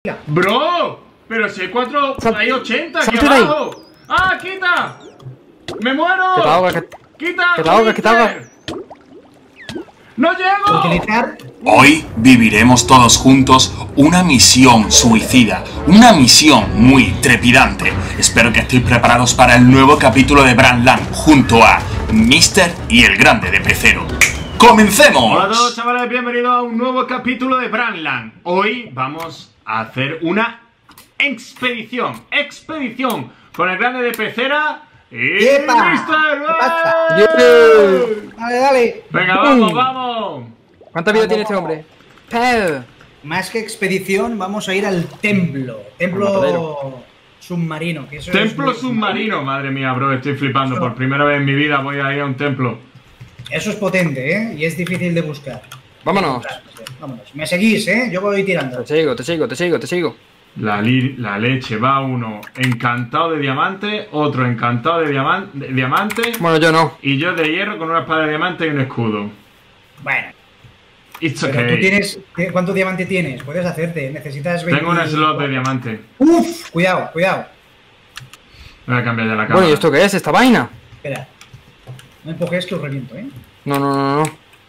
Bro, pero si hay 4, hay 80 aquí Salte de ahí. abajo. ¡Ah, quita! ¡Me muero! Que te ahogas, ¡Quita! que te ahogas, que te ahogas. ¡No llego! Utilizar. Hoy viviremos todos juntos una misión suicida, una misión muy trepidante. Espero que estéis preparados para el nuevo capítulo de Brandland junto a Mister y el Grande de Pecero. ¡Comencemos! Hola a todos, chavales, bienvenidos a un nuevo capítulo de Brandland. Hoy vamos a hacer una expedición con el Grande de Pecera y ¡Epa! Mister. ¿Qué pasa? Dale, dale. Venga, vamos. ¿Cuánta vida tiene este hombre? ¡Pel! Más que expedición, vamos a ir al templo. Templo matadero. submarino. Que eso Templo es submarino, madre mía, bro, estoy flipando. Por primera vez en mi vida voy a ir a un templo. Eso es potente, ¿eh? Y es difícil de buscar. Vámonos. Vámonos. Me seguís, ¿eh? Yo voy tirando. Te sigo. La leche, va uno encantado de diamante, otro encantado de diamante Bueno, yo no. y yo de hierro con una espada de diamante y un escudo. Bueno. It's Pero okay. tú tienes... ¿Cuánto diamante tienes? Puedes hacerte. Necesitas 20... Tengo un slot de diamante. ¡Uf! Cuidado. Voy a cambiar ya la cámara. Bueno, ¿y esto qué es? ¿Esta vaina? Espera. No empujes que os reviento, ¿eh? No.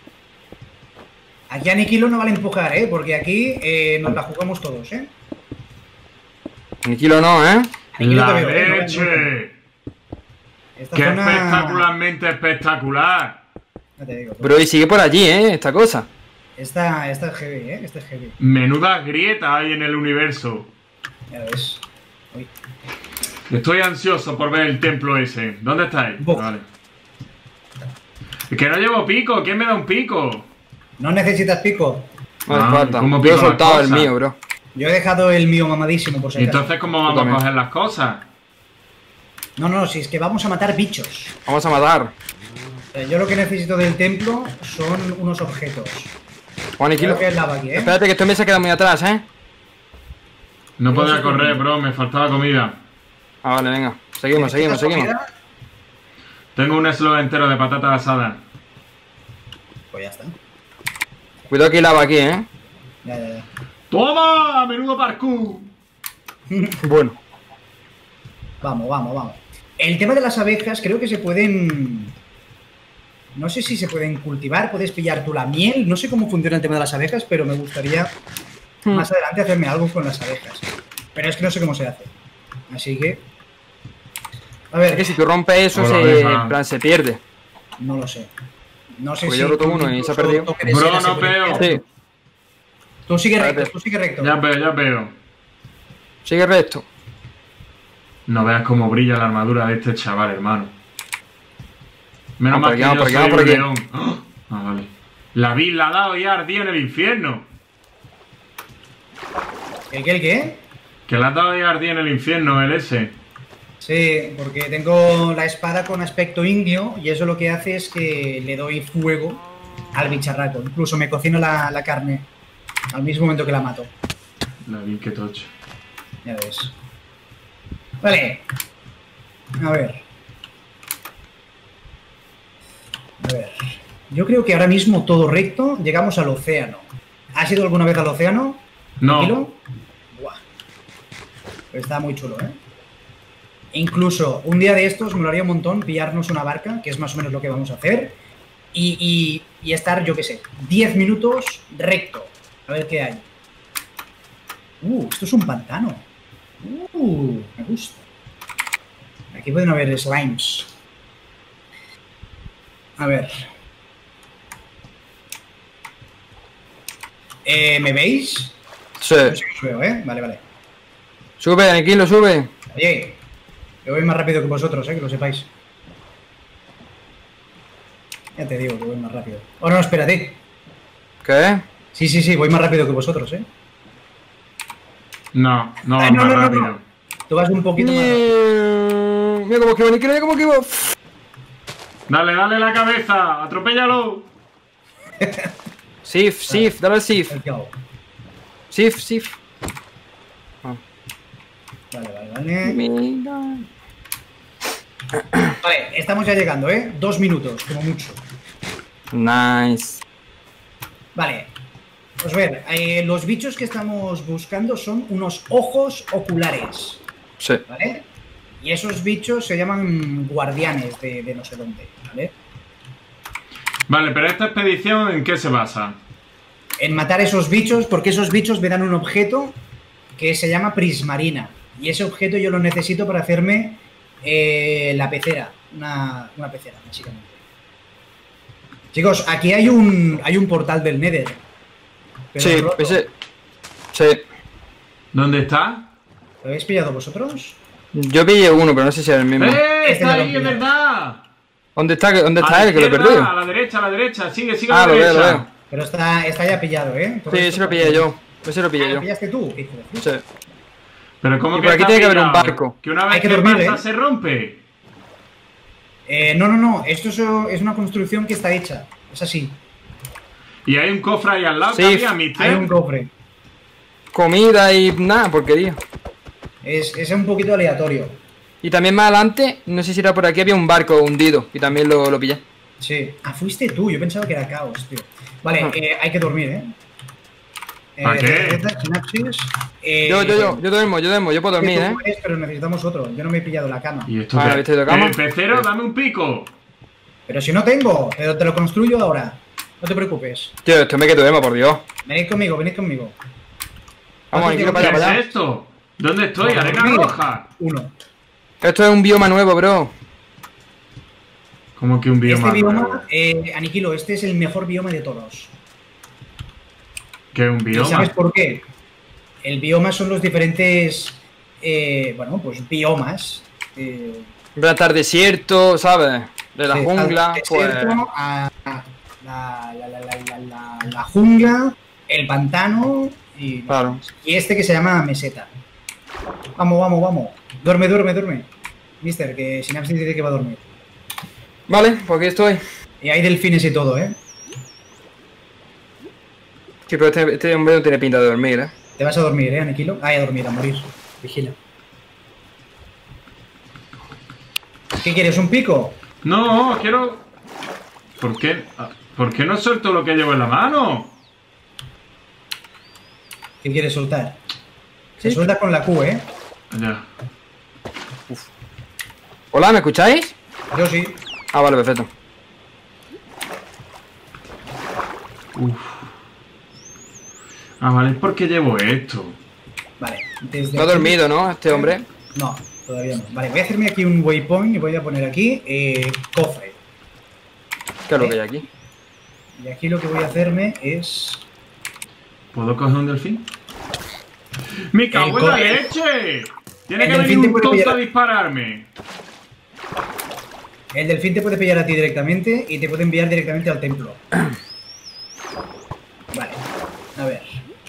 Aquí Aniquilo no vale empujar, ¿eh? Porque aquí nos la jugamos todos, ¿eh? Aniquilo no, ¿eh? Aniquilo ¡La te veo, ¿eh? leche! Esta ¡Qué zona... espectacularmente espectacular! No te digo. Bro, y sigue por allí, ¿eh? Esta cosa. Esta es heavy, ¿eh? Esta es heavy. Menuda grieta hay en el universo. Ya ves. Uy. Estoy ansioso por ver el templo ese. ¿Dónde estáis? Buf. Vale. Es que no llevo pico. ¿Quién me da un pico? ¿No necesitas pico? No hace Ah, falta. ¿cómo Yo pico he las soltado el cosas? mío, bro. Yo he dejado el mío mamadísimo por si ¿Y acaso. entonces cómo vamos a también. coger las cosas? No, si es que vamos a matar bichos. Vamos a matar. Yo lo que necesito del templo son unos objetos. Aniquilo. Creo que es lava aquí, ¿eh? Espérate que esto me se queda muy atrás, ¿eh? No No podía sé correr, cómo. bro. Me faltaba comida. Ah, vale, venga. Seguimos. ¿Necesitas comida? Tengo un slot entero de patatas asadas. Pues ya está. Cuidado que hay lava aquí, ¿eh? Ya. ¡Toma! ¡Menudo parkour! Bueno. Vamos. El tema de las abejas creo que se pueden... No sé si se pueden cultivar, puedes pillar tú la miel. No sé cómo funciona el tema de las abejas, pero me gustaría más adelante hacerme algo con las abejas. Pero es que no sé cómo se hace. Así que... A Es que ver, si tú rompes eso, Hola, se, abeja. en plan, se pierde. no lo sé. No sé Porque si... yo roto con uno y se ha incluso perdido. toque de Bro, seda se no puede veo. pillar. Sí. Tú sigue recto, Espérate. Ya veo. Sigue recto. No veas cómo brilla la armadura de este chaval, hermano. Menos Vamos mal que por yo aquí, soy vamos por un aquí. león. Ah, vale. La ha dado y ha ardido en el infierno. ¿El qué? Que la ha dado y ha ardido en el infierno, el ese. Sí, porque tengo la espada con aspecto indio y eso lo que hace es que le doy fuego al bicharraco. Incluso me cocino la carne al mismo momento que la mato. La vi que tocho. Ya ves. Vale. A ver. Yo creo que ahora mismo todo recto llegamos al océano. ¿Has ido alguna vez al océano? No. ¿Tranquilo? Buah. Está muy chulo, ¿eh? Incluso un día de estos me lo haría un montón pillarnos una barca, que es más o menos lo que vamos a hacer, y estar, yo qué sé, 10 minutos recto. A ver qué hay. Esto es un pantano. Me gusta. Aquí pueden haber slimes. A ver. ¿Me veis? Sí. No sé que os veo, ¿eh? Vale. Sube, Aniquilo, sube. Oye, yo voy más rápido que vosotros, que lo sepáis. Ya te digo que voy más rápido. Oh, no, espérate. ¿Qué? Sí, voy más rápido que vosotros, No Ah, va más rápido. Tú vas un poquito más rápido. Mira cómo esquivo, Aniquilo, mira cómo esquivo. Dale la cabeza, atropéllalo. Sif, dale al Sif. El que hago. Sif. Vale. Vale, estamos ya llegando, 2 minutos, como mucho. Nice. Vale. Pues ver, los bichos que estamos buscando son unos ojos oculares, Sí. ¿vale? Y esos bichos se llaman guardianes de no sé dónde, ¿vale? Vale, pero esta expedición, ¿en qué se basa? En matar esos bichos, porque esos bichos me dan un objeto que se llama prismarina. Y ese objeto yo lo necesito para hacerme la pecera, una pecera, básicamente. Chicos, aquí hay un portal del Nether. Pero Sí, roto. ese. Sí. ¿Dónde está? ¿Lo habéis pillado vosotros? Yo pillé uno, pero no sé si es el mismo. Este Está ya lo ahí, es pillé. verdad. ¿Dónde está él? Que A lo la he izquierda, perdido. a la derecha, sigue a Ah, la lo veo, derecha. lo veo. Pero está ya pillado, ¿eh? Todo Sí, esto ese lo está pillé pillado. yo. Ese lo pillé ¿Lo yo. pillaste tú? Hijo de puta. Sí. Pero ¿cómo Y que por aquí está tiene que haber un pillado? barco. Que una vez Hay que que dormir, pasa ¿eh? se rompe. No. Esto es una construcción que está hecha. Es así. Y hay un cofre ahí al lado Sí, que había, mister. Hay un cofre. Comida y nada, porquería. Es un poquito aleatorio. Y también más adelante, no sé si era por aquí, había un barco hundido. Y también lo pillé. Sí. Ah, fuiste tú. Yo pensaba que era caos, tío. Vale, Ajá. hay que dormir, ¿eh? ¿Para qué? Sinapsis. Yo duermo, yo puedo dormir, ¿eh? Pero necesitamos otro. Yo no me he pillado la cama. ¿Y esto Ah, qué? ¿viste de cama? Pecero, dame un pico. Pero si no tengo, pero te lo construyo ahora. No te preocupes. Tío, esto me que duerma, por Dios. Venid conmigo, venid conmigo. Vamos, ¿Cuántos aquí llevo? para ¿Qué allá, para es allá. esto? ¿Dónde estoy? Arena Dormir. roja. Uno. Esto es un bioma nuevo, bro. ¿Cómo que un bioma? Este bioma, nuevo? Aniquilo, este es el mejor bioma de todos. ¿Qué es un ¿Y bioma? sabes por qué? El bioma son los diferentes, pues biomas. Va a estar desierto, ¿sabes? De la Sí, jungla, al pues. desierto, a la jungla, el pantano y, Claro. y este que se llama meseta. Vamos. Duerme. Mister, que Synapsis dice que va a dormir. Vale, pues aquí estoy. Y hay delfines y todo, ¿eh? Sí, pero este hombre no tiene pinta de dormir, ¿eh? Te vas a dormir, ¿eh, Aniquilo? A dormir, a morir. Vigila. ¿Qué quieres, un pico? No, quiero... ¿Por qué no suelto lo que llevo en la mano? ¿Qué quieres soltar? Se suelta con la Q, ¿eh? Ya. Hola, ¿me escucháis? Yo sí. Ah, vale, perfecto. Ah, vale, es porque llevo esto. Vale. Desde No ha aquí- dormido, ¿no? Este hombre. No, todavía no. Vale, voy a hacerme aquí un waypoint y voy a poner aquí cofre. ¿Qué es lo que hay aquí? Y aquí lo que voy a hacerme es... ¿Puedo coger un delfín? ¡Me cago en la El leche! Tiene el que venir delfín te un puede tonto pillar. a dispararme. El delfín te puede pillar a ti directamente y te puede enviar directamente al templo. Vale, a ver.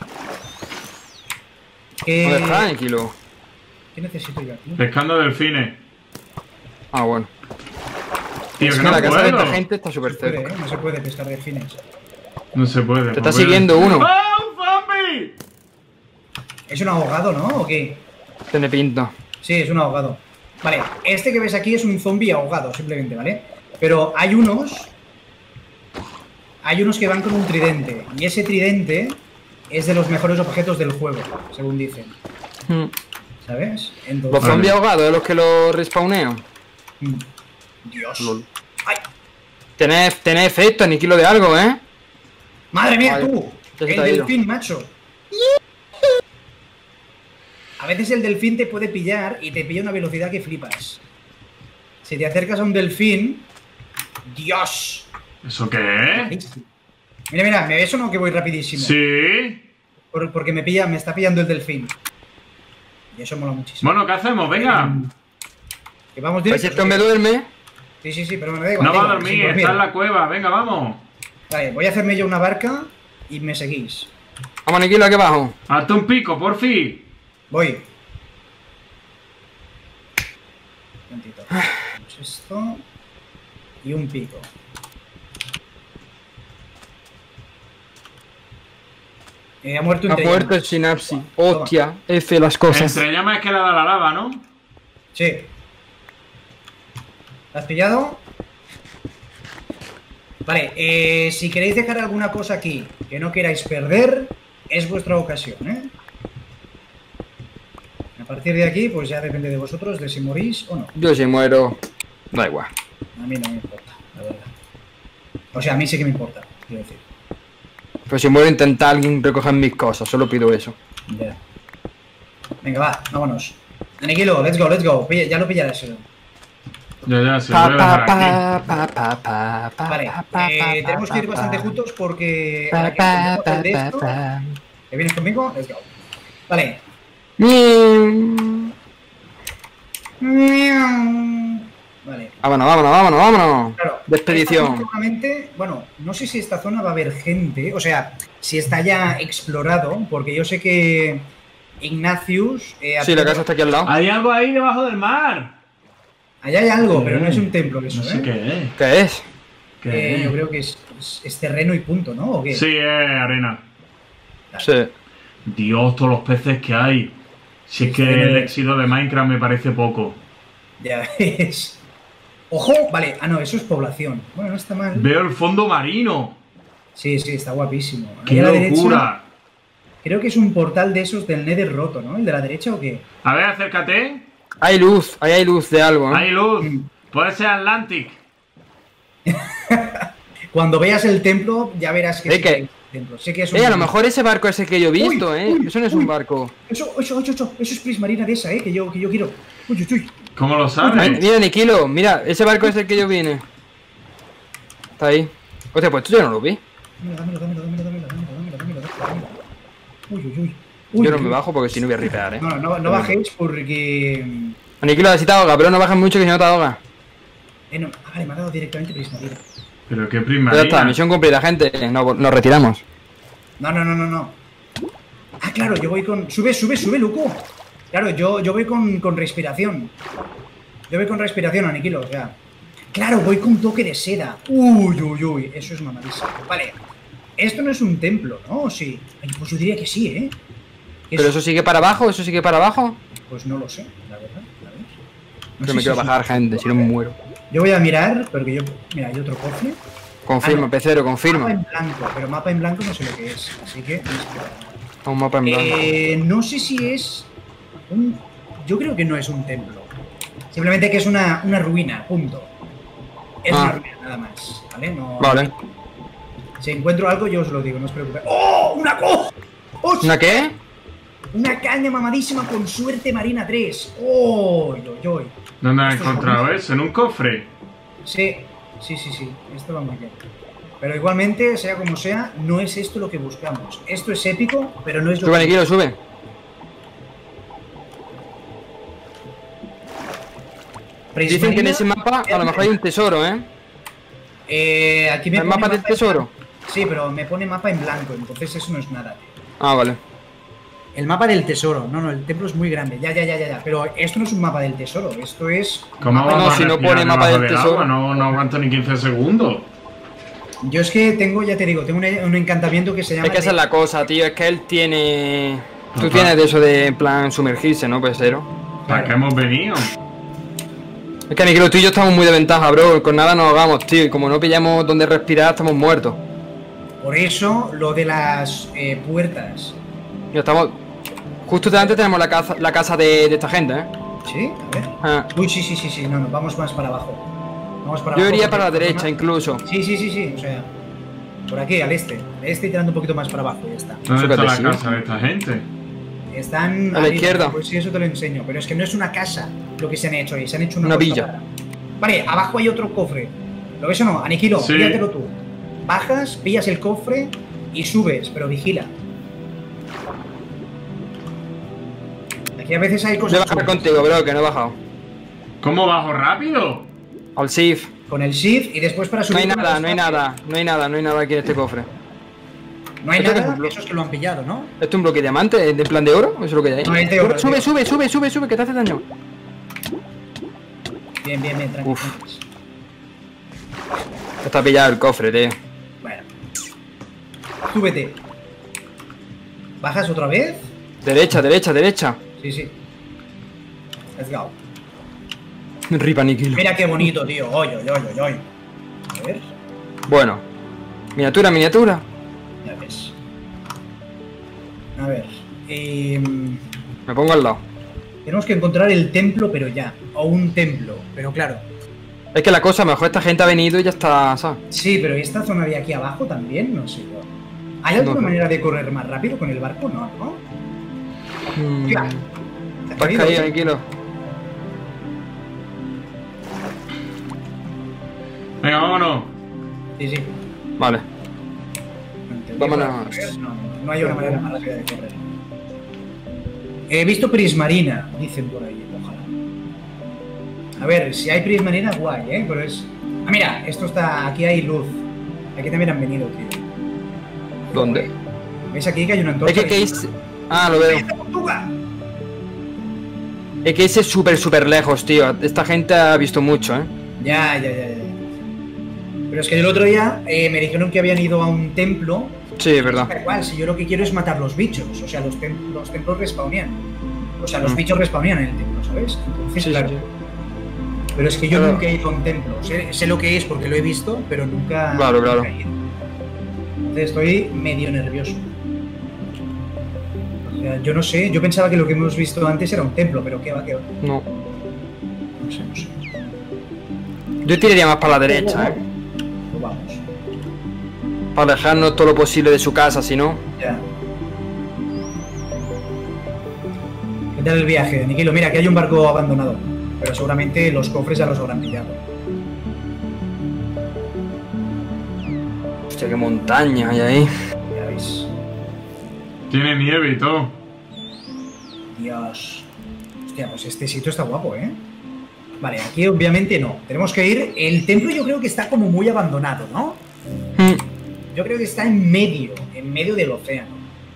¿Dónde está, ¿Qué, Aniquilo? ¿Qué necesito yo aquí? Pescando delfines. Ah, bueno. Tío, Es que que no la casa de puedo. esta gente está No súper se puede, cerca. ¿eh? No se puede pescar delfines. No se puede. Te está pues voy a- siguiendo uno. ¡Ah, un zombie! ¿Es un ahogado, no? ¿O qué? Tiene pinta. Sí, es un ahogado. Vale, este que ves aquí es un zombie ahogado, simplemente, ¿vale? Pero hay unos que van con un tridente. Y ese tridente es de los mejores objetos del juego, según dicen. Hmm. ¿Sabes? Los Entonces... Vale. zombies ahogados, ¿eh? Los que los respawnean. Mm. Dios. Lol. ¡Ay! Tenés efecto, Aniquilo de algo, ¿eh? ¡Madre mía, Vale, tú! ya se El te ha ido. delfín, macho. A veces el delfín te puede pillar y te pilla a una velocidad que flipas. Si te acercas a un delfín... ¡Dios! ¿Eso qué es? Mira, ¿me ves o no que voy rapidísimo? Sí. Porque me está pillando el delfín. Y eso mola muchísimo. Bueno, ¿qué hacemos? Venga. Que vamos Pues si directo. esto me duerme. Sí, pero me da igual. No da va a igual, sin dormir, está en la cueva. Venga, vamos. Vale, voy a hacerme yo una barca y me seguís. Vamos, Aniquilo, aquí abajo. Hazte un pico, por fin. Voy. Un momentito. Hacemos esto. Y un pico. Ha muerto un Ha Trellama. muerto el sinapsis. Toma. Hostia, F las cosas. Entre llamas es que le da la lava, ¿no? Sí. ¿Lo has pillado? Vale, si queréis dejar alguna cosa aquí que no queráis perder, es vuestra ocasión, ¿eh? A partir de aquí, pues ya depende de vosotros, de si morís o no. Yo si muero, da igual. A mí no me importa, la verdad. O sea, a mí sí que me importa, quiero decir. Pues si muero, intenta alguien recoger mis cosas, solo pido eso. Ya. Venga, va, vámonos. Aniquilo, let's go. Ya lo pillarás. Ya, se lo voy a dejar aquí. Vale, tenemos que ir bastante juntos porque ahora que tenemos el de esto, ¿te vienes conmigo? Let's go. Vale. Vale. Vámonos. Claro, De expedición. seguramente, bueno, no sé si esta zona va a haber gente, o sea, si está ya explorado, porque yo sé que Ignatius... Sí, la casa está aquí al lado. Hay algo ahí debajo del mar. Allá hay algo, pero no es un templo eso, No sé ¿eh? qué es. ¿Qué es? ¿Qué es? Yo creo que es terreno y punto, ¿no? ¿O qué? Sí, es arena. Sí. Dios, todos los peces que hay. Si es que el éxito de Minecraft me parece poco. Ya ves. ¡Ojo! Vale, no, eso es población. Bueno, no está mal. Veo el fondo marino. Sí, está guapísimo. Ahí ¡Qué a la derecha, locura! creo que es un portal de esos del Nether roto, ¿no? ¿El de la derecha o qué? A ver, acércate. Hay luz, ahí hay luz de algo, ¿no? Hay luz. Puede ser Atlantic. Cuando veas el templo, ya verás que ¿De sí qué? que hay templo. Sé que es un... A lo mejor ese barco es el que yo he visto, Uy, Eso no es un barco. Eso es prismarina de esa, que yo quiero. Uy. ¿Cómo lo sabes? Mira, Nikilo, mira, ese barco es el que yo vine. Está ahí. Hostia, pues tú yo no lo vi. Dámelo. Uy. Yo no me bajo porque si no voy a ripear, No bajéis porque... Nikilo, si te ahoga, pero no bajes mucho que si no te ahoga. Vale, me ha dado directamente prismarina. Pero qué Ya prismarina. está, misión cumplida, gente. Nos retiramos. No. Ah, claro, yo voy con... Sube, loco. Claro, yo voy con respiración. Yo voy con respiración, Aniquilo, o sea... Claro, voy con toque de seda. Uy, eso es mamadísimo. Vale, esto no es un templo, ¿no? ¿O sí? Ay, pues yo diría que sí, ¿eh? ¿Pero eso sigue para abajo? ¿Eso sigue para abajo? Pues no lo sé, la verdad. A ver. No Yo sé me quiero si es bajar, un- gente, si no me muero. Yo voy a mirar, porque yo... Mira, hay otro cofre. Confirma, no. pecero, Mapa confirma. en blanco, pero mapa en blanco no sé lo que es. Así que... Un mapa en blanco. No sé si es... Yo creo que no es un templo. Simplemente que es una ruina, punto. Es una ruina, nada más, ¿vale? No, Vale. Si encuentro algo, yo os lo digo, no os preocupéis. ¡Oh! ¡Una co! ¡Hostia! ¿Una qué? Una caña mamadísima con suerte marina 3. ¡Oh! ¿Dónde has Esto es encontrado bonito. eso? ¿En un cofre? Sí. Esto va muy bien. Pero igualmente, sea como sea, no es esto lo que buscamos. Esto es épico, pero no es lo Sube, que... Nikilo, sube. Dicen que en ese mapa a lo mejor hay un tesoro, Aquí me ¿El pone mapa del tesoro? Sí, pero me pone mapa en blanco, entonces eso no es nada. Ah, vale. El mapa del tesoro. No, el templo es muy grande. Ya. Pero esto no es un mapa del tesoro. Esto es... ¿Cómo No, vamos a si no respirar pone mapa debajo del agua? tesoro. No aguanto ni 15 segundos. Yo es que tengo, ya te digo, tengo un encantamiento que se llama... Es que esa es la cosa, tío. Es que él tiene... Tú Ajá. tienes de eso de, en plan, sumergirse, ¿no, pecero? ¿Para qué hemos venido? Es que Nikilo, tú y yo estamos muy de ventaja, bro. Con nada nos ahogamos, tío. Y como no pillamos donde respirar, estamos muertos. Por eso, lo de las puertas. Ya estamos... Justo delante tenemos la casa de esta gente, ¿eh? ¿Sí? A ver. Ah. Uy, sí. No, vamos más para abajo. Vamos para Yo abajo, iría porque para la zona- derecha, incluso. Sí. O sea, por aquí, al este. Al este y tirando un poquito más para abajo, ya está. ¿Dónde está Súper la sí. casa de esta gente? Están A la arriba, izquierda. Pues sí, eso te lo enseño. Pero es que no es una casa lo que se han hecho ahí. Se han hecho una Una cosa villa. rara. Vale, abajo hay otro cofre. ¿Lo ves o no? Aniquilo, Sí. píllatelo tú. Bajas, pillas el cofre y subes, pero vigila. Aquí a veces hay Voy a cosas bajar chulas. contigo, bro, que no he bajado. ¿Cómo bajo rápido? Al SIF. Con el shift y después para No subir... hay con nada, los no hay espacios. nada aquí en este cofre. No hay Esto que nada, es un esos que lo han pillado, ¿no? ¿Esto es un bloque de diamante? ¿De plan de oro? ¿Eso es lo que hay ahí? No, es de oro, Sube, es de sube, que te hace daño. Bien, tranquilo. Uf. Está pillado el cofre, tío. Bueno. Súbete. ¿Bajas otra vez? Derecha. Sí. Let's go. Ripa Nikilo. Mira qué bonito, tío. Oy. A ver. Bueno. Miniatura, miniatura. Ya ves. A ver. Me pongo al lado. Tenemos que encontrar el templo, pero ya. O un templo, pero claro. Es que la cosa, a lo mejor esta gente ha venido y ya está, ¿sabes? Sí, pero esta zona de aquí abajo también, no sé. ¿Hay alguna No. manera de correr más rápido con el barco? No, ¿no? Hostia. ¿Te has Pues caído? caí, tranquilo. Venga, vámonos. Sí, sí. Vale. Vámonos. No hay una manera más rápida de correr. He visto prismarina, dicen por ahí, ojalá. A ver, si hay prismarina, guay, ¿eh? Pero es... Ah, mira, esto está... Aquí hay luz. Aquí también han venido, tío. ¿Dónde? ¿Ves aquí que hay una antorcha? Es que es... Ah, lo veo. ¡Esta tortuga! Es que ese es súper lejos, tío. Esta gente ha visto mucho, ¿eh? Ya. Pero es que el otro día me dijeron que habían ido a un templo. Sí, es verdad. Da igual, si yo lo que quiero es matar los bichos. O sea, los templos respawnían. O sea, los bichos respawnían en el templo, ¿sabes? Entonces, Sí, claro. sí. Pero es que yo Claro. nunca he ido a un templo. Sé lo que es porque lo he visto, pero nunca, Claro, claro. nunca he ido. Entonces estoy medio nervioso. O sea, yo no sé, yo pensaba que lo que hemos visto antes era un templo, pero qué va. No. No sé. Yo tiraría más para la derecha, ¿eh? Pues vamos. Para alejarnos todo lo posible de su casa, si no... Ya. ¿Qué tal el viaje, Nikilo? Mira, aquí hay un barco abandonado. Pero seguramente los cofres ya los habrán pillado. Hostia, qué montaña hay ahí. Ya veis. Tiene nieve y todo. Dios. Hostia, pues este sitio está guapo, ¿eh? Vale, aquí obviamente no. Tenemos que ir... El templo yo creo que está como muy abandonado, ¿no? Yo creo que está en medio del océano.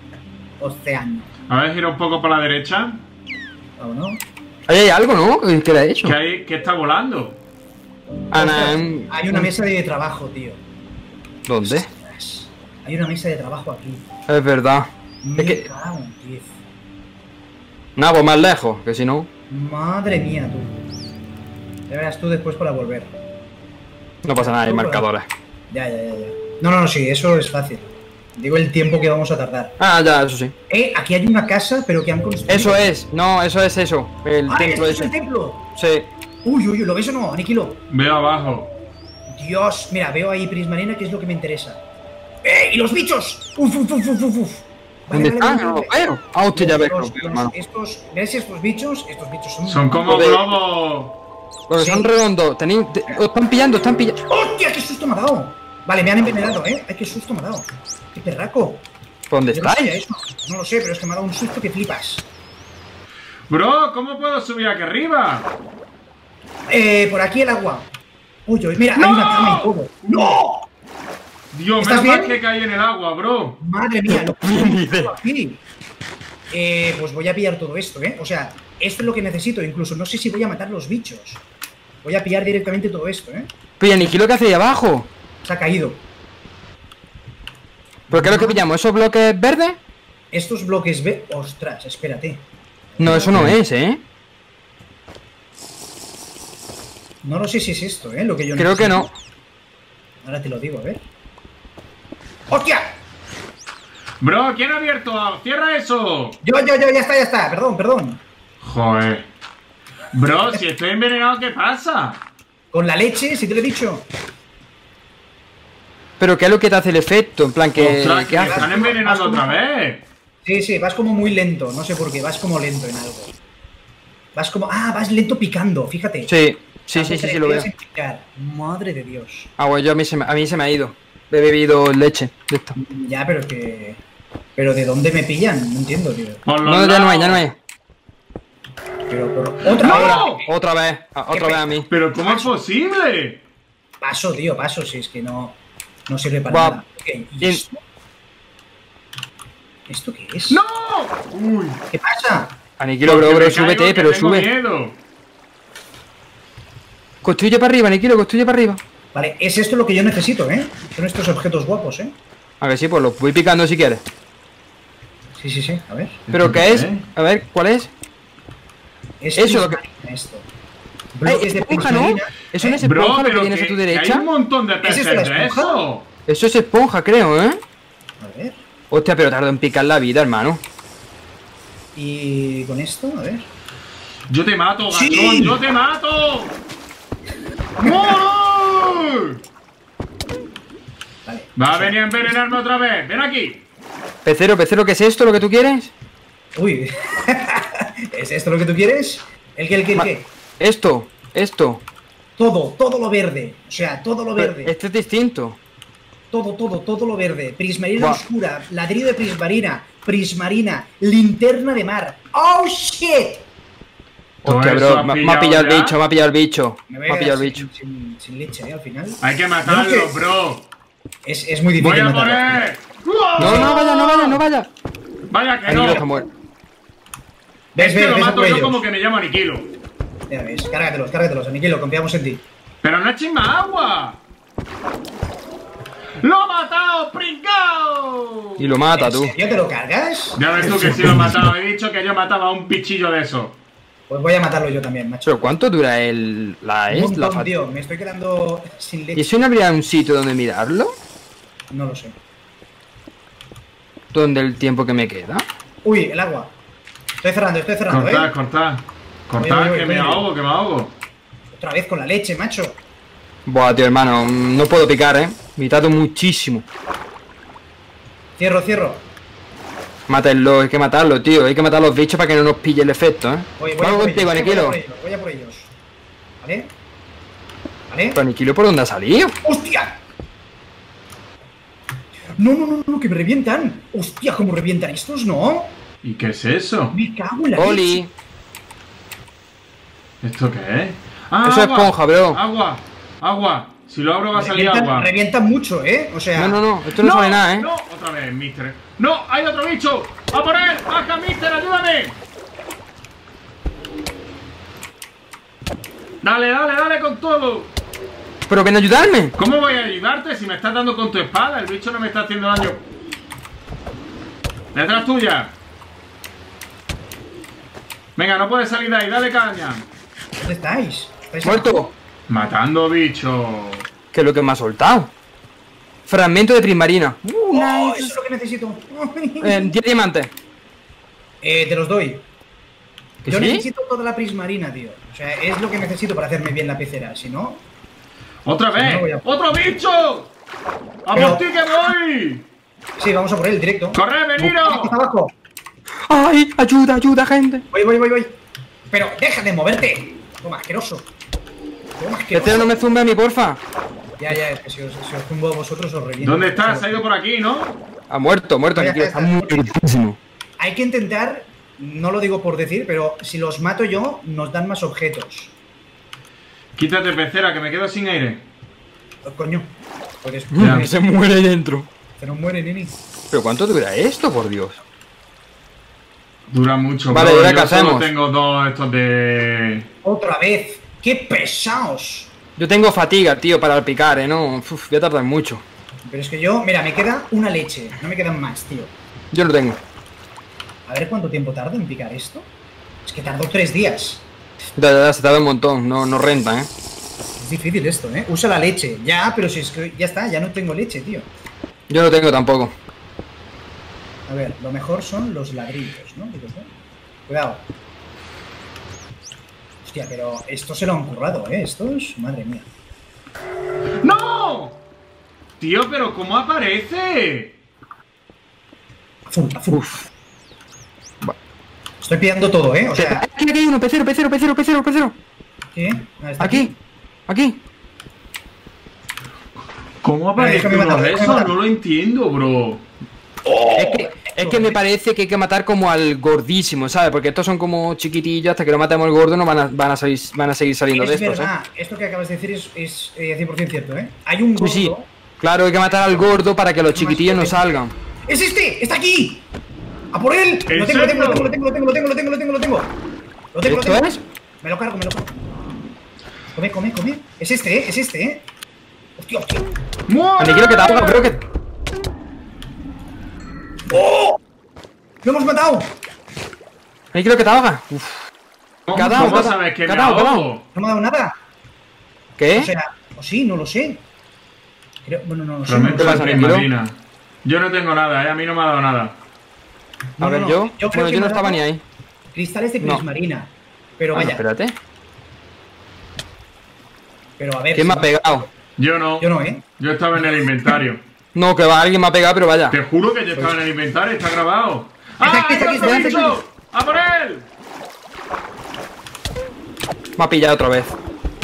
A ver, gira un poco para la derecha. ¿O no? Ahí hay algo, ¿no? ¿Qué le ha hecho? Que está volando. Ana, Hay una mesa de trabajo, tío. ¿Dónde? Ostras, hay una mesa de trabajo aquí. Es verdad. Me que- cago en 10. Nada, pues más lejos, que si no... Madre mía, tú. Ya verás tú después para volver. No pasa nada, hay marcadores. Ya. No, sí, eso es fácil. Digo el tiempo que vamos a tardar. Ah, ya, eso sí. Aquí hay una casa, pero que han construido. Eso es, no, eso es eso. El ¡Ah, templo este es ese. el templo! Sí. Uy, ¿lo ves o no? Aniquilo. Veo abajo. Dios, mira, veo ahí prismarina, que es lo que me interesa. ¡Y los bichos! ¡Uf! ¿Dónde están? No lo veo. Ah, hostia, ya ves. hermano. ¿Ves estos bichos? Estos bichos Son como Joder. globos. Los que Sí. son redondos. Os están pillando, ¡Hostia, qué susto me ha dado! Vale, me han envenenado, ¿eh? ¡Ay, qué susto me ha dado! ¡Qué perraco! ¿Dónde Yo no sabía estáis? eso. No lo sé, pero es que me ha dado un susto que flipas. Bro, ¿cómo puedo subir aquí arriba? Por aquí el agua. Uy, mira, ¡No! hay una cama y todo. ¡No! Dios, ¿Estás menos mal bien? que caí en el agua, bro. Madre mía, lo que he aquí. Pues voy a pillar todo esto, ¿eh? O sea, esto es lo que necesito. Incluso no sé si voy a matar los bichos. Voy a pillar directamente todo esto, ¿eh? Pilla, Nikilo, ¿qué hace ahí abajo? Se ha caído. ¿Pero qué es lo que pillamos? ¿Esos bloques verdes? Estos bloques Ostras, espérate. No, eso no es, ¿eh? No lo sé si es esto, ¿eh? Lo que yo Creo que no. Ahora te lo digo, a ver. ¡Hostia! Bro, ¿quién ha abierto? ¡Cierra eso! Yo, ya está. Perdón. Joder. Bro, si estoy envenenado, ¿qué pasa? Con la leche, si te lo he dicho. ¿Pero qué es lo que te hace el efecto? En plan, Ostras, ¿qué que me hace? están envenenando otra vez. Sí, vas como muy lento. No sé por qué, vas como lento en algo. Vas como... vas lento picando, fíjate. Sí, Algo que lo veo. en picar. Madre de Dios. Ah, bueno, a mí se me ha ido. He bebido leche de esta. Ya, pero que... ¿Pero de dónde me pillan? No entiendo, tío. Por los No, ya no hay, ya no lados. hay. Pero ¡otra ¡No! hora! Otra vez a mí. ¿Pero cómo es posible? Paso, tío, si es que no sirve para Buah. nada. Ok, ¿y Bien. esto? ¿Esto qué es? ¡No! Uy. ¿Qué pasa? Aniquilo, Porque bro, me súbete, caigo, que pero tengo sube. miedo. Construye para arriba, Aniquilo, construye para arriba. Vale, es esto lo que yo necesito, ¿eh? Son estos objetos guapos, ¿eh? A ver, sí, pues los voy picando si quieres. Sí, a ver. ¿Pero qué es? A ver, ¿cuál es? Es Eso lo que- prismarina, esto. Bloques de esponja, ¿no? prismarina. ¿Eso no es Bro, esponja lo que pero tienes a tu que hay derecha? un montón de ¿Es peces esto la de esponja? eso. Eso es esponja, creo, ¿eh? A ver. Hostia, pero tardo en picar la vida, hermano. Y con esto, a ver. Yo te mato, ¡Sí! gatón, yo te mato. ¡No! Vale. Va a venir a envenenarme otra vez. Ven aquí. Pecero, ¿qué es esto lo que tú quieres? Uy. ¿Es esto lo que tú quieres? ¿El qué? Esto. Todo lo verde. O sea, todo lo verde. Este es distinto. Todo lo verde. Prismarina Buah. oscura, ladrillo de prismarina, linterna de mar. ¡Oh, shit! Todo Hostia, eso bro, has me ha pillado el ya. bicho, me ha pillado el bicho. Me Me voy ha a pillado el quedar bicho. sin leche, al final. Hay que matarlo, No, que- bro. Es muy Voy difícil a matarlo. poner. No vaya. Vaya que Aniquilo está no. muerto. ¿Ves, Este lo a mato por yo ellos? como que me llamo Aniquilo. Ya ves, cárgatelos, Aniquilo, confiamos en ti. Pero no eches más agua. ¡Lo he matado, pringao! Y lo mata, tú. ¿En serio te lo cargas? Ya ves tú que sí lo he matado. He dicho que yo mataba a un pichillo de eso. Pues voy a matarlo yo también, macho. Pero ¿cuánto dura la Un es? La montón, fa- tío, me estoy quedando sin ¿Y leche. eso no habría un sitio donde mirarlo? No lo sé. ¿Donde el tiempo que me queda? Uy, el agua. Estoy cerrando, Cortad, cortad. Cortad, voy, que me voy. ahogo, que me ahogo. Otra vez con la leche, macho. Buah, tío, hermano, no puedo picar, me tardo muchísimo. Cierro. Mátenlo, hay que matarlo, tío. Hay que matar a los bichos para que no nos pille el efecto, Voy a Vamos por contigo, ellos, Aniquilo. voy a por ellos. ¿Vale? ¿Vale? ¿Pero Aniquilo por dónde ha salido? ¡Hostia! No, que me revientan. Hostia, cómo revientan estos, ¿no? ¿Y qué es eso? Me cago en la Oli. leche. ¿Esto qué es? Ah, Eso es agua, esponja, bro. Agua. Si lo abro va a salir Revientan, agua. revientan mucho, ¿eh? O sea... No, esto no sale nada, No, otra vez, mister. ¡No! ¡Hay otro bicho! ¡A por él! ¡Baja, mister! ¡Ayúdame! Dale con todo. Pero ven a ayudarme. ¿Cómo voy a ayudarte si me estás dando con tu espada? El bicho no me está haciendo daño. Detrás tuya. Venga, no puedes salir de ahí, dale caña. ¿Dónde estáis? ¿Estáis Muerto. abajo? Matando bicho. ¿Qué es lo que me ha soltado? Fragmento de prismarina. ¡Oh, Nice. eso es lo que necesito! 10 diamantes. Te los doy. ¿Que Yo sí? necesito toda la prismarina, tío. O sea, es lo que necesito para hacerme bien la pecera. Si no... ¡Otra vez! no voy a- ¡Otro bicho! ¡A Pero- por ti que voy! Sí, vamos a por él, directo. ¡Corre, veniros! Está abajo. ¡Ay! ¡Ayuda, gente! Voy. Pero deja de moverte. Toma, asqueroso. Toma, asqueroso. Este no me zumbe a mí, porfa. Ya, es que si os tumbo a vosotros os reviento. ¿Dónde estás? Se ha ido por aquí, ¿no? Ha muerto, Ya Aniquilo. está. Está muertísimo. Hay que intentar, no lo digo por decir, pero si los mato yo, nos dan más objetos. Quítate, pecera, que me quedo sin aire. Oh, coño. Pues Ya. Se muere dentro. se nos muere, Nini. ¿Pero cuánto dura esto, por Dios? Dura mucho, Vale, bro. ¿y ahora Yo qué solo hacemos? tengo dos estos de... Otra vez. ¡Qué pesados! Yo tengo fatiga, tío, para el picar, no. Uf, voy a tardar mucho. Pero es que yo, mira, me queda una leche. No me quedan más, tío. Yo lo tengo. A ver cuánto tiempo tarda en picar esto. Es que tardó 3 días. Ya, se tarda un montón, no renta, Es difícil esto, ¿eh? Usa la leche. Ya, pero si es que ya está, ya no tengo leche, tío. Yo no tengo tampoco. A ver, lo mejor son los ladrillos, ¿no? Digo, ¿no? Cuidado. Hostia, pero esto se lo han currado, ¿eh? Estos, madre mía. ¡No! Tío, pero ¿cómo aparece? Azul. Uf. Estoy pillando todo, ¿eh? O sea, Aquí hay uno, pecero. ¿qué? Ah, está Aquí. ¿Cómo aparece déjame uno matar, de déjame esos? matar. No lo entiendo, bro. Es que me parece que hay que matar como al gordísimo, ¿sabes? Porque estos son como chiquitillos, hasta que lo matemos al gordo no van a seguir saliendo de Es estos, verdad, esto que acabas de decir es 100% cierto, ¿eh? Hay un gordo. Sí. Claro, hay que matar al gordo para que los chiquitillos no salgan. ¡Es este! ¡Está aquí! ¡A por él! ¿En Lo serio? tengo. ¿Esto es? Me lo cargo. Come. Es este, ¿eh? Hostia. ¡Muere! Aniquilo que te ahoga, creo que... ¡Oh! ¡Lo hemos matado! Aniquilo que te ahoga. Uf. ¿Cómo, Catao, cómo catao, sabes que me catao, ahogo? No me ha dado nada. ¿Qué? O sea, o sí, no lo sé. Bueno, no lo sé. Prometo ¿Qué la pasa, Nikilo? prismarina. Yo no tengo nada, a mí no me ha dado nada. No, A ver, no, yo. creo Bueno, que yo no me ha estaba dado ni ahí. Cristales de No. prismarina. Pero Ah, no, vaya, espérate. pero a ver. ¿Quién si me ha no- pegado? Yo no. Yo no, ¿eh? Yo estaba en el inventario. No, que va, alguien me ha pegado, pero vaya. Te juro que yo estaba en el inventario, está grabado. Está ¡Ah, aquí, está ahí aquí, va está otro aquí. bicho! ¡A por él! Me ha pillado otra vez.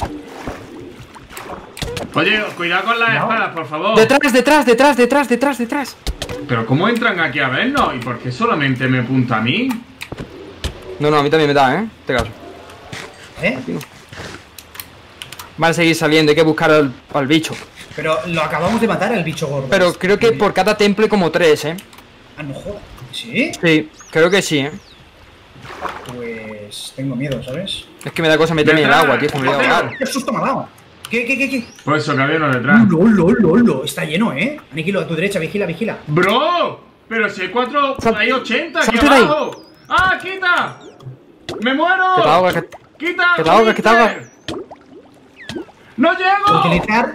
Oye, cuidado con las No. espadas, por favor. Detrás. Pero ¿cómo entran aquí a vernos? ¿Y por qué solamente me apunta a mí? No, a mí también me da, ¿eh? Este caso. ¿Eh? Van a seguir saliendo, hay que buscar al bicho. Pero lo acabamos de matar al bicho gordo. Pero creo que por cada temple como 3, ¿eh? Ah, no jodas. ¿Sí? Sí, creo que sí, ¿eh? Pues tengo miedo, ¿sabes? Es que me da cosa meterme en el Detrás, agua, tío, es que me voy a detrás. ahogar. ¡Qué susto me ha dado! ¿Qué? Pues eso, que había uno detrás. ¡Lolo! Está lleno, ¿eh? Aniquilo, a tu derecha, vigila. ¡Bro! Pero si hay 4, hay 80 aquí Salte de ahí. abajo. ¡Ah, quita! ¡Me muero! Que te ahogas, ¡Quita! que te ahogas, que te ahogas. ¡No llego! Utilizar,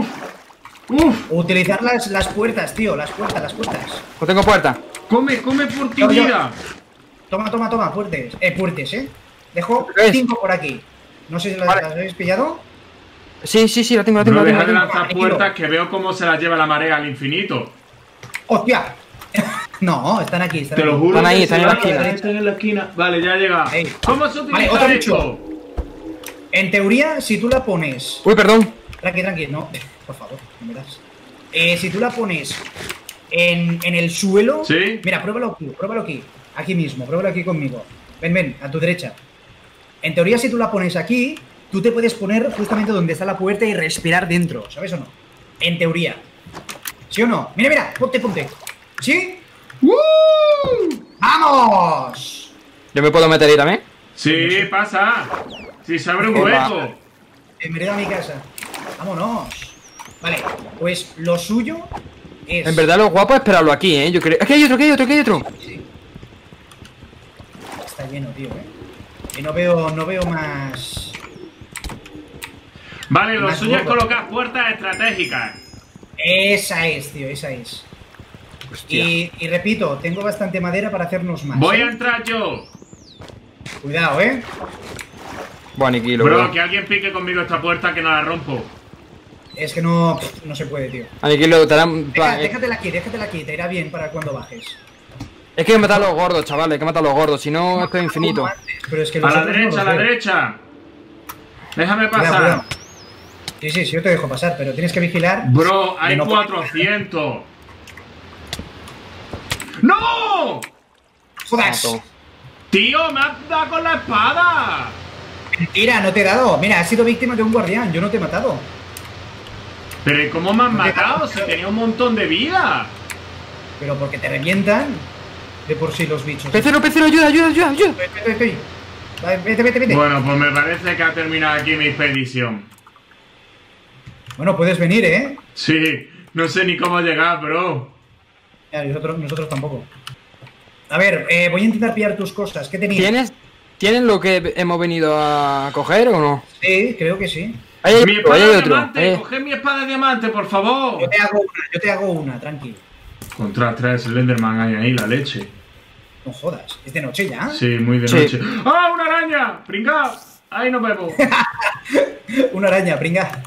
¡Uf! las puertas, tío. Las puertas. No tengo puerta. ¡Come por tu Yo. vida! Toma, puertes. Puertes, ¿eh? Dejo ¿Ves? 5 por aquí. No sé si las habéis pillado. Sí, la tengo. No deja de tengo. lanzar Tranquilo. puertas que veo cómo se las lleva la marea al infinito. ¡Hostia! No, están aquí. Te lo aquí. juro. Están ahí, que están se en la van, esquina. Están en la esquina. Vale, ya llega. Ahí. ¿Cómo se utiliza otro esto? En teoría, si tú la pones... Uy, perdón. Tranqui, no. Por favor, no me das. Si tú la pones en el suelo... ¿Sí? Mira, pruébalo aquí. Aquí mismo, pruébalo aquí conmigo. Ven, a tu derecha. En teoría, si tú la pones aquí, tú te puedes poner justamente donde está la puerta y respirar dentro, ¿sabes o no? En teoría. ¿Sí o no? Mira, ponte. ¿Sí? ¡Vamos! ¿Yo me puedo meter ahí también? Sí, pasa. Si se abre un Hola. hueco. Bienvenido a mi casa. Vámonos. Vale, pues lo suyo es... En verdad lo guapo es esperarlo aquí, ¿eh? Yo creo... ¡Es que hay otro! Sí. Está lleno, tío, Y no veo más... Vale, lo Más suyo es gordo. colocar puertas estratégicas. Esa es, tío, esa es. Hostia. Y repito, tengo bastante madera para hacernos más. Voy ¿eh? a entrar yo. Cuidado, Bueno, Aniquilo, Bro, bro. que alguien pique conmigo esta puerta que no la rompo. Es que no se puede, tío. Aniquilo, te harán... Déjatela aquí, te irá bien para cuando bajes. Es que hay que matar a los gordos, chavales, hay que matar a los gordos, si no, esto es infinito. Pero es que A los la otros no derecha, a los la veo. derecha. Déjame Cuidado, pasar. cuidado. Sí, yo te dejo pasar, pero tienes que vigilar. Bro, hay Que no- 400. ¡No! ¡Jodas! Mato. Tío, me has dado con la espada. Mentira, no te he dado. Mira, has sido víctima de un guardián, yo no te he matado. Pero ¿y cómo me has matado? Si tenía un montón de vida. Pero porque te revientan de por sí los bichos. Pecero, ayuda. Estoy. Vale, vete. Bueno, pues me parece que ha terminado aquí mi expedición. Bueno, puedes venir, ¿eh? Sí, no sé ni cómo llegar, bro. Ya, nosotros tampoco. A ver, voy a intentar pillar tus cosas. ¿Qué tenías? ¿Tienes lo que hemos venido a coger o no? Sí, creo que sí. Ahí hay Mi otro, ahí espada hay otro. diamante, coge mi espada diamante, por favor. Yo te hago una, tranquilo. Contra 3 Slenderman hay ahí, la leche. No jodas, es de noche ya. Sí, muy de Sí. noche. ¡Ah, una araña! ¡Pringao! Ahí nos vemos. Una araña, pringa.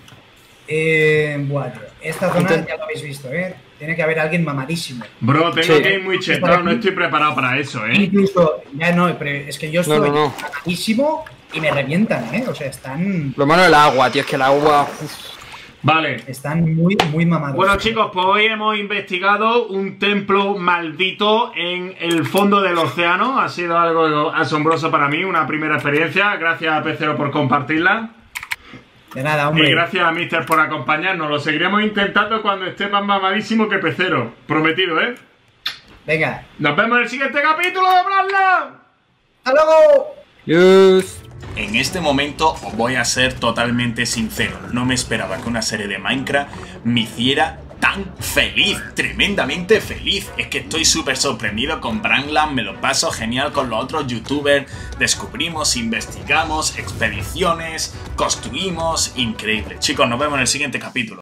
Buah, tío. Esta zona Intent- ya lo habéis visto, ¿eh? Tiene que haber alguien mamadísimo. Bro, tengo Sí. que ir muy chetado, no estoy preparado para eso, ¿eh? Incluso, ya no, pero es que yo estoy No. mamadísimo y me revientan, ¿eh? O sea, Lo malo es el agua, tío, es que el agua... uf. Vale. están muy mamados. Bueno, chicos, pues hoy hemos investigado un templo maldito en el fondo del océano. Ha sido algo asombroso para mí, una primera experiencia. Gracias a Pecero por compartirla. De nada, hombre. Y gracias a Mister por acompañarnos. Lo seguiremos intentando cuando esté más mamadísimo que Pecero. Prometido, ¿eh? Venga. Nos vemos en el siguiente capítulo de Bradland. ¡Hasta luego! Yes. En este momento os voy a ser totalmente sincero, no me esperaba que una serie de Minecraft me hiciera tan feliz, tremendamente feliz. Es que estoy súper sorprendido con Brandland, me lo paso genial con los otros youtubers. Descubrimos, investigamos, expediciones, construimos, increíble. Chicos, nos vemos en el siguiente capítulo.